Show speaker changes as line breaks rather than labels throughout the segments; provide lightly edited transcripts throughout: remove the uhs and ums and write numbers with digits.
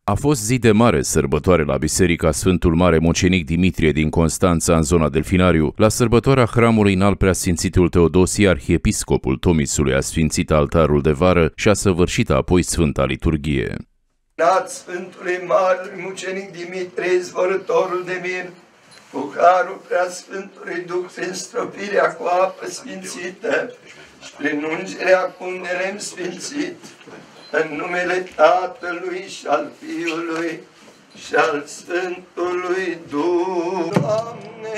A fost zi de mare sărbătoare la Biserica Sfântul Mare Mucenic Dimitrie din Constanța, în zona Delfinariu. La sărbătoarea hramului înalt Preasfințitul Teodosie, arhiepiscopul Tomisului a sfințit altarul de vară și a săvârșit apoi Sfânta Liturghie.
Sfântului Mare Mucenic Dimitrie, izvorătorul de mir, cu harul Preasfântului Duh, prin stropirea cu apă sfințită și prin ungerea cu un lemn sfințit, în numele Tatălui și al Fiului și al Sfântului Duh. Doamne,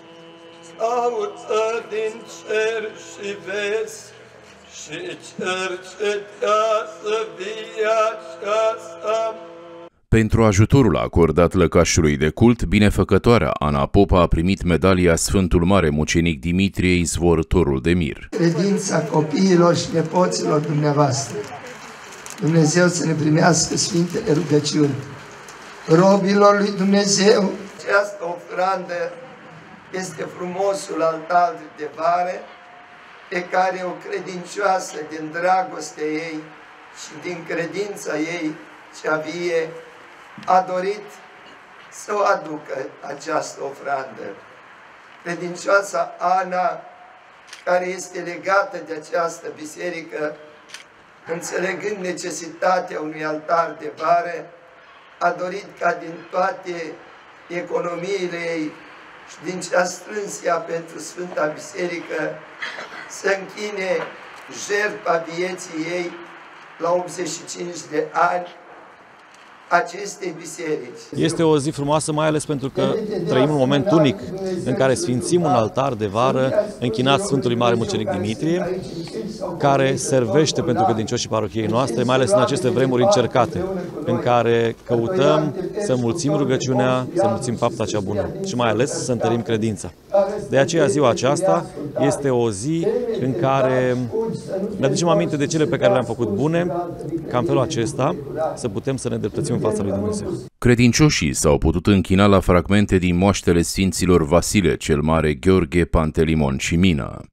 aută din cer și vezi și cercetează viața.
Pentru ajutorul acordat lăcașului de cult, binefăcătoarea Ana Popa a primit medalia Sfântul Mare Mucenic Dimitrie, izvorătorul de mir.
Credința copiilor și nepoților dumneavoastră, Dumnezeu să ne primească sfintele rugăciuni. Robilor lui Dumnezeu, această ofrandă este frumosul altar de vară pe care o credincioasă din dragostea ei și din credința ei cea vie a dorit să o aducă această ofrandă. Credincioasa Ana, care este legată de această biserică, înțelegând necesitatea unui altar de vară, a dorit ca din toate economiile ei și din ce a strâns ea pentru Sfânta Biserică să închine jertfa vieții ei la 85 de ani acestei biserici.
Este o zi frumoasă, mai ales pentru că trăim un moment unic în care sfințim un altar de vară închinat Sfântului Mare Mucenic Dimitrie, care servește pentru credincioșii parohiei noastre, mai ales în aceste vremuri încercate, în care căutăm să mulțim rugăciunea, să mulțim fapta cea bună și mai ales să întărim credința. De aceea ziua aceasta este o zi în care ne aducem aminte de cele pe care le-am făcut bune, ca în felul acesta să putem să ne îndreptățim în fața lui Dumnezeu.
Credincioșii s-au putut închina la fragmente din moaștele sfinților Vasile cel Mare, Gheorghe, Pantelimon și Mina.